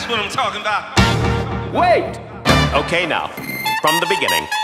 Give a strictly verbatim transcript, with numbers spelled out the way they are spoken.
That's what I'm talking about. Wait! Okay, now, from the beginning.